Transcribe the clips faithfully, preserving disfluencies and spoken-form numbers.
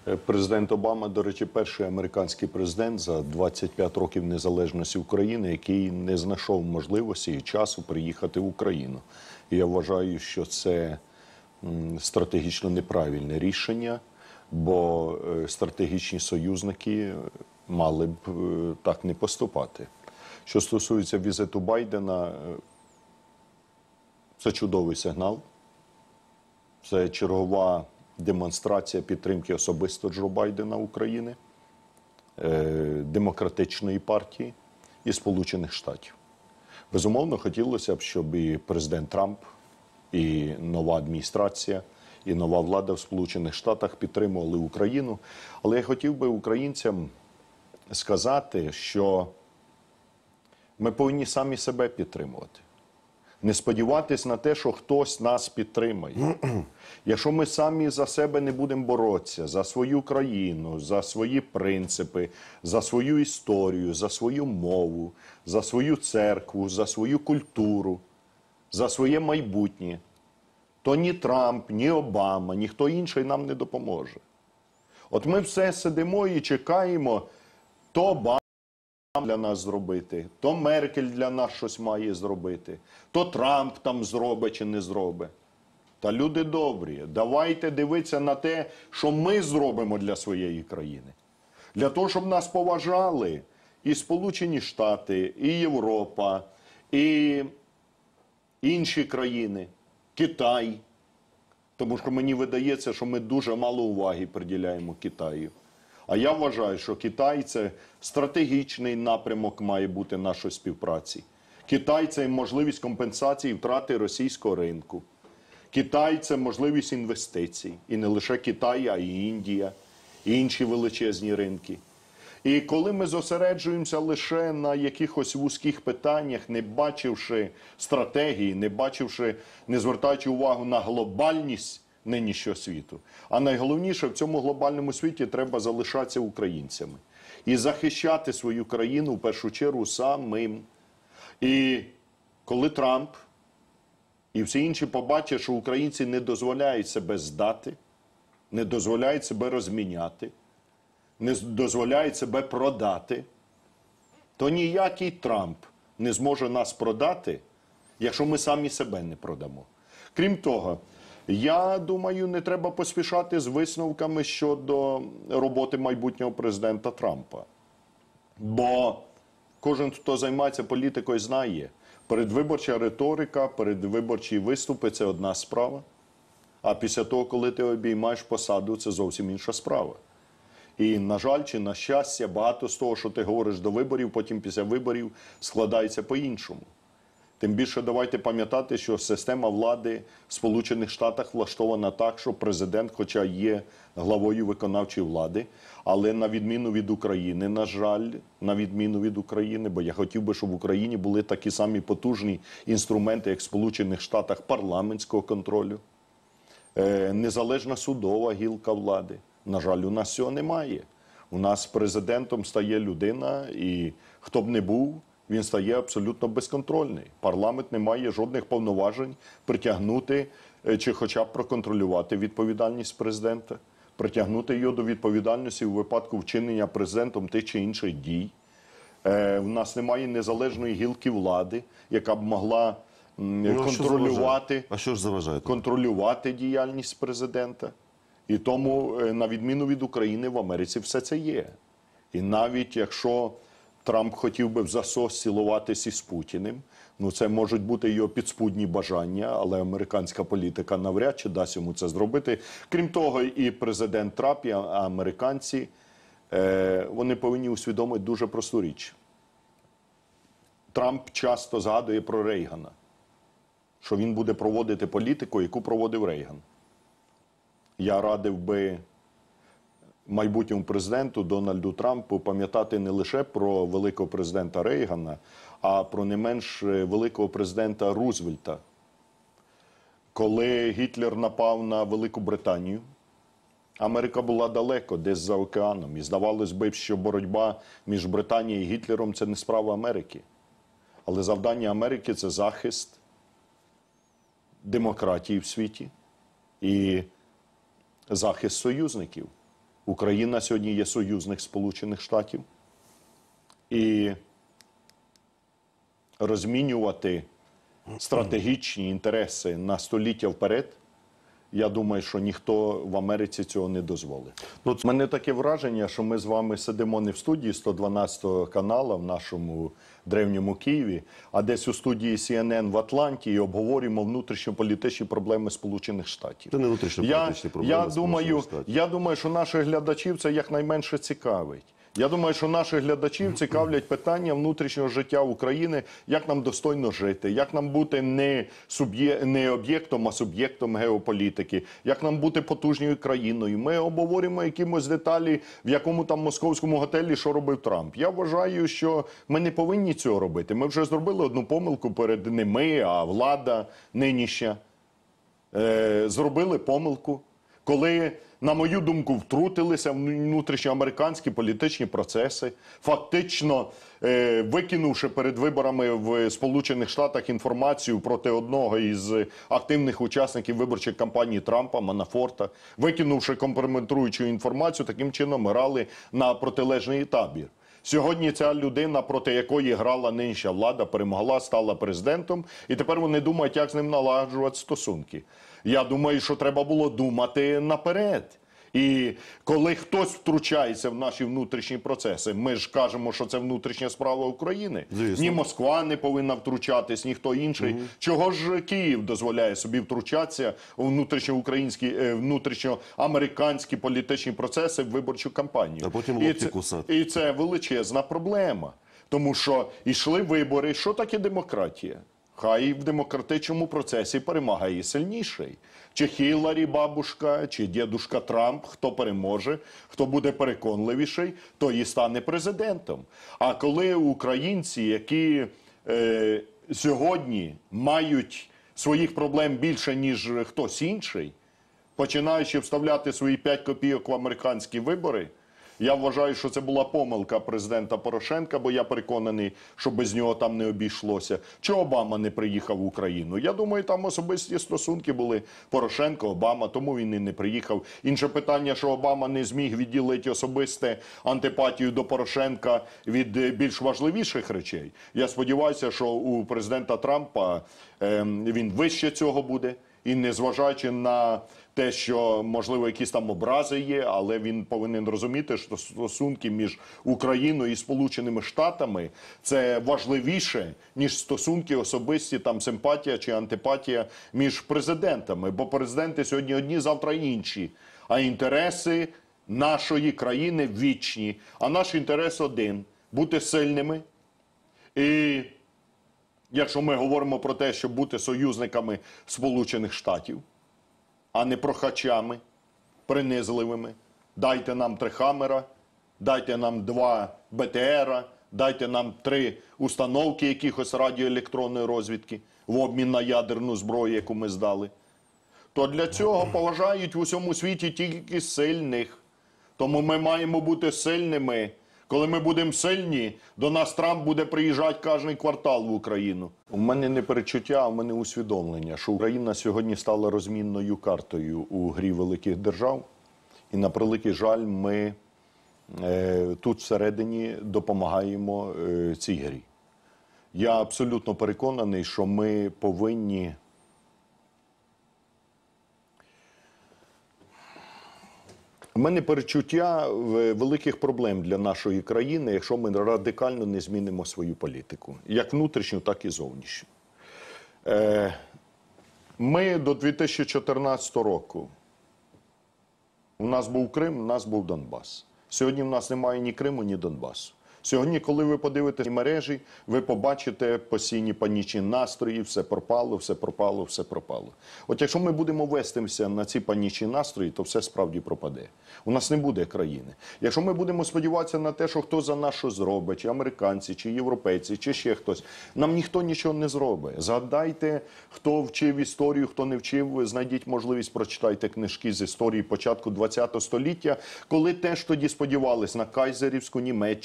Президент Обама, до речі, перший американський президент за двадцять п'ять років незалежності України, який не знайшов можливості і часу приїхати в Україну. І я вважаю, що це стратегічно неправильне рішення, бо стратегічні союзники мали б так не поступати. Що стосується візиту Байдена, це чудовий сигнал, це чергова демонстрація підтримки особисто Джо Байдена України, демократичної партії і Сполучених Штатів. Безумовно, хотілося б, щоб і президент Трамп, і нова адміністрація, і нова влада в Сполучених Штатах підтримували Україну. Але я хотів би українцям сказати, що ми повинні самі себе підтримувати. Не сподіватись на те, що хтось нас підтримає. Якщо ми самі за себе не будемо боротися, за свою країну, за свої принципи, за свою історію, за свою мову, за свою церкву, за свою культуру, за своє майбутнє, то ні Трамп, ні Обама, ніхто інший нам не допоможе. От ми все сидимо і чекаємо, то Обама для нас зробити, то Меркель для нас щось має зробити, то Трамп там зробить чи не зробить. Та люди добрі, давайте дивитися на те, що ми зробимо для своєї країни. Для того, щоб нас поважали і Сполучені Штати, і Європа, і інші країни, Китай. Тому що мені видається, що ми дуже мало уваги приділяємо Китаю. А я вважаю, що Китай – це стратегічний напрямок має бути нашої співпраці. Китай – це можливість компенсації втрати російського ринку. Китай – це можливість інвестицій. І не лише Китай, а й Індія, і інші величезні ринки. І коли ми зосереджуємося лише на якихось вузьких питаннях, не бачивши стратегії, не бачивши, не звертаючи увагу на глобальність нинішнього світу. А найголовніше, в цьому глобальному світі треба залишатися українцями. І захищати свою країну, в першу чергу, самим. І коли Трамп і всі інші побачать, що українці не дозволяють себе здати, не дозволяють себе розміняти, не дозволяють себе продати, то ніякий Трамп не зможе нас продати, якщо ми самі себе не продамо. Крім того, я думаю, не треба поспішати з висновками щодо роботи майбутнього президента Трампа. Бо кожен, хто займається політикою, знає, передвиборча риторика, передвиборчі виступи – це одна справа. А після того, коли ти обіймаєш посаду, це зовсім інша справа. І, на жаль, чи на щастя, багато з того, що ти говориш до виборів, потім після виборів складається по-іншому. Тим більше давайте пам'ятати, що система влади в Сполучених Штатах влаштована так, що президент, хоча є главою виконавчої влади, але на відміну від України, на жаль, на відміну від України, бо я хотів би, щоб в Україні були такі самі потужні інструменти, як в Сполучених Штатах, парламентського контролю, незалежна судова гілка влади. На жаль, у нас цього немає. У нас президентом стає людина, і хто б не був, він стає абсолютно безконтрольний. Парламент не має жодних повноважень притягнути чи хоча б проконтролювати відповідальність президента, притягнути його до відповідальності у випадку вчинення президентом тих чи інших дій. Е, в нас немає незалежної гілки влади, яка б могла ну, контролювати, а що ж заважає? контролювати діяльність президента. І тому, на відміну від України, в Америці все це є. І навіть якщо Трамп хотів би в засос цілуватися із Путіним, ну це можуть бути його підспудні бажання, але американська політика навряд чи дасть йому це зробити. Крім того, і президент Трамп, і американці, е, вони повинні усвідомити дуже просту річ. Трамп часто згадує про Рейгана, що він буде проводити політику, яку проводив Рейган. Я радив би майбутньому президенту Дональду Трампу пам'ятати не лише про великого президента Рейгана, а про не менш великого президента Рузвельта. Коли Гітлер напав на Велику Британію, Америка була далеко, десь за океаном. І здавалось би, що боротьба між Британією і Гітлером – це не справа Америки. Але завдання Америки – це захист демократії в світі і захист союзників. Україна сьогодні є союзник Сполучених Штатів. І розмінювати стратегічні інтереси на століття вперед, я думаю, що ніхто в Америці цього не дозволить. У мене таке враження, що ми з вами сидимо не в студії сто дванадцятого каналу в нашому древньому Києві, а десь у студії Сі Ен Ен в Атланті і обговорюємо внутрішньополітичні проблеми Сполучених Штатів. Це не внутрішньополітичні проблеми я, я думаю, я думаю, що наших глядачів це якнайменше цікавить. Я думаю, що наших глядачів цікавлять питання внутрішнього життя України, як нам достойно жити, як нам бути не, суб'є... не об'єктом, а суб'єктом геополітики, як нам бути потужною країною. Ми обговорюємо якимось деталі, в якому там московському готелі, що робив Трамп. Я вважаю, що ми не повинні цього робити. Ми вже зробили одну помилку перед не ми, а влада нинішня. Е, зробили помилку, коли, на мою думку, втрутилися в внутрішньоамериканські політичні процеси, фактично е, викинувши перед виборами в Сполучених Штатах інформацію проти одного із активних учасників виборчих кампаній Трампа, Манафорта, викинувши компрометуючу інформацію, таким чином грали на протилежний табір. Сьогодні ця людина, проти якої грала нинішня влада, перемогла, стала президентом, і тепер вони думають, як з ним налагоджувати стосунки. Я думаю, що треба було думати наперед. І коли хтось втручається в наші внутрішні процеси, ми ж кажемо, що це внутрішня справа України. Звісно. Ні Москва не повинна втручатись, ні хто інший. Угу. Чого ж Київ дозволяє собі втручатися у внутрішньоукраїнські, внутрішньоамериканські політичні процеси в виборчу кампанію? А потім локті кусати. І це величезна проблема. Тому що йшли вибори. Що таке демократія? Хай в демократичному процесі перемагає сильніший. Чи Хіларі бабушка, чи дідушка Трамп, хто переможе, хто буде переконливіший, той і стане президентом. А коли українці, які е, сьогодні мають своїх проблем більше, ніж хтось інший, починаючи вставляти свої п'ять копійок в американські вибори, я вважаю, що це була помилка президента Порошенка, бо я переконаний, що без нього там не обійшлося. Чого Обама не приїхав в Україну? Я думаю, там особисті стосунки були Порошенко, Обама, тому він і не приїхав. Інше питання, що Обама не зміг відділити особисте антипатію до Порошенка від більш важливіших речей. Я сподіваюся, що у президента Трампа е, він вище цього буде. І незважаючи на те, що, можливо, якісь там образи є, але він повинен розуміти, що стосунки між Україною і Сполученими Штатами – це важливіше, ніж стосунки особисті, там, симпатія чи антипатія між президентами. Бо президенти сьогодні одні, завтра інші. А інтереси нашої країни вічні. А наш інтерес один – бути сильними. І якщо ми говоримо про те, щоб бути союзниками Сполучених Штатів, а не прохачами, принизливими, дайте нам три Хаммера, дайте нам два Бе Те Ера, дайте нам три установки якихось радіоелектронної розвідки в обмін на ядерну зброю, яку ми здали, то для цього поважають в усьому світі тільки сильних. Тому ми маємо бути сильними. Коли ми будемо сильні, до нас Трамп буде приїжджати кожен квартал в Україну. У мене не перечуття, а у мене усвідомлення, що Україна сьогодні стала розмінною картою у грі великих держав. І, на превеликий жаль, ми е, тут всередині допомагаємо е, цій грі. Я абсолютно переконаний, що ми повинні У мене перечуття великих проблем для нашої країни, якщо ми радикально не змінимо свою політику. Як внутрішню, так і зовнішню. Ми до дві тисячі чотирнадцятого року, у нас був Крим, у нас був Донбас. Сьогодні в нас немає ні Криму, ні Донбасу. Сьогодні, коли ви подивитесь мережі, ви побачите постійні панічні настрої, все пропало, все пропало, все пропало. От якщо ми будемо вестися на ці панічні настрої, то все справді пропаде. У нас не буде країни. Якщо ми будемо сподіватися на те, що хто за нас що зробить, чи американці, чи європейці, чи ще хтось, нам ніхто нічого не зробить. Згадайте, хто вчив історію, хто не вчив, знайдіть можливість, прочитайте книжки з історії початку ХХ століття, коли теж тоді сподівались на кайзерівську Німеччину,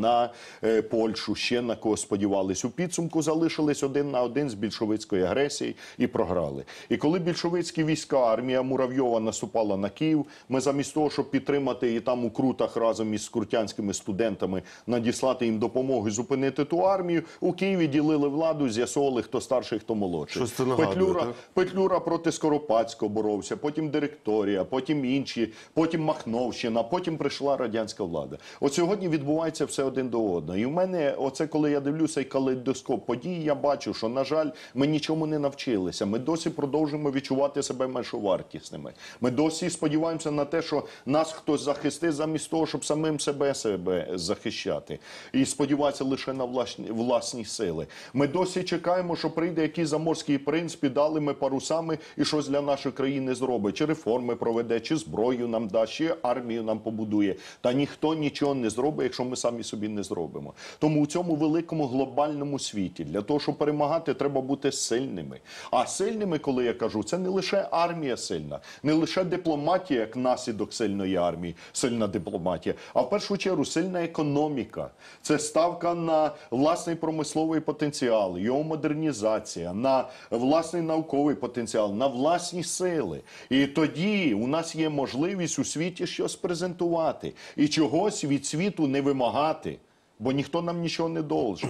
на е, Польщу, ще на кого сподівались. У підсумку залишились один на один з більшовицькою агресією і програли. І коли більшовицькі війська, армія Муравйова наступала на Київ, ми замість того, щоб підтримати і там у Крутах разом із крутянськими студентами надіслати їм допомогу і зупинити ту армію, у Києві ділили владу, з'ясовували, хто старший, хто молодший. Щось це нагадує, Петлюра, так? Петлюра проти Скоропадського боровся, потім директорія, потім інші, потім Махновщина, потім прийшла радянська влада. От сьогодні відбувається все один до одного. І в мене, оце коли я дивлюся і калейдоскоп подій, я бачу, що, на жаль, ми нічому не навчилися. Ми досі продовжуємо відчувати себе меншовартісними. Ми досі сподіваємося на те, що нас хтось захистить замість того, щоб самим себе себе захищати. І сподіватися лише на власні, власні сили. Ми досі чекаємо, що прийде якийсь заморський принц під алими парусами і щось для нашої країни зробить. Чи реформи проведе, чи зброю нам дасть, чи армію нам побудує. Та ніхто нічого не зробить, якщо ми самі собі не зробимо. Тому у цьому великому глобальному світі для того, щоб перемагати, треба бути сильними. А сильними, коли я кажу, це не лише армія сильна, не лише дипломатія, як наслідок сильної армії, сильна дипломатія, а в першу чергу сильна економіка. Це ставка на власний промисловий потенціал, його модернізація, на власний науковий потенціал, на власні сили. І тоді у нас є можливість у світі щось презентувати і чогось від світу не вимагати, бо ніхто нам нічого не должен.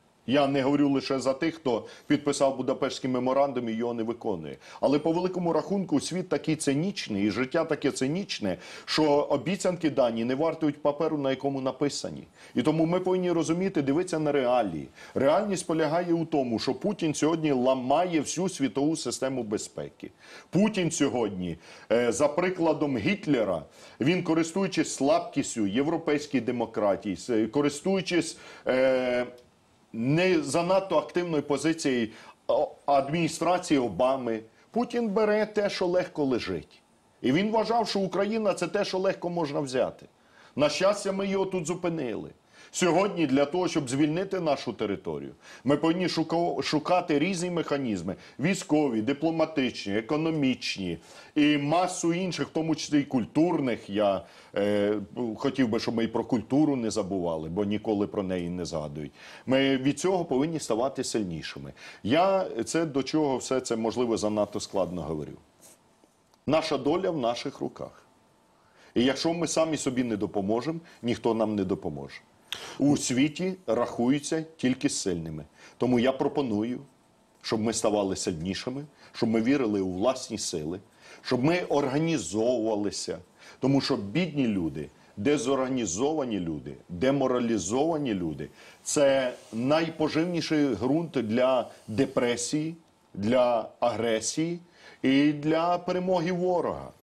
Я не говорю лише за тих, хто підписав Будапештський меморандум і його не виконує. Але по великому рахунку світ такий цинічний, і життя таке цинічне, що обіцянки дані не вартують паперу, на якому написані. І тому ми повинні розуміти, дивитися на реалії. Реальність полягає у тому, що Путін сьогодні ламає всю світову систему безпеки. Путін сьогодні, за прикладом Гітлера, він, користуючись слабкістю європейської демократії, користуючись Е, не занадто активної позиції адміністрації Обами, Путін бере те, що легко лежить. І він вважав, що Україна – це те, що легко можна взяти. На щастя, ми його тут зупинили. Сьогодні для того, щоб звільнити нашу територію, ми повинні шукати різні механізми – військові, дипломатичні, економічні і масу інших, в тому числі і культурних. Я е, хотів би, щоб ми і про культуру не забували, бо ніколи про неї не згадують. Ми від цього повинні ставати сильнішими. Я це до чого все це, можливо, занадто складно говорю. Наша доля в наших руках. І якщо ми самі собі не допоможемо, ніхто нам не допоможе. У світі рахуються тільки сильними. Тому я пропоную, щоб ми ставали сильнішими, щоб ми вірили у власні сили, щоб ми організовувалися. Тому що бідні люди, дезорганізовані люди, деморалізовані люди – це найпоживніший ґрунт для депресії, для агресії і для перемоги ворога.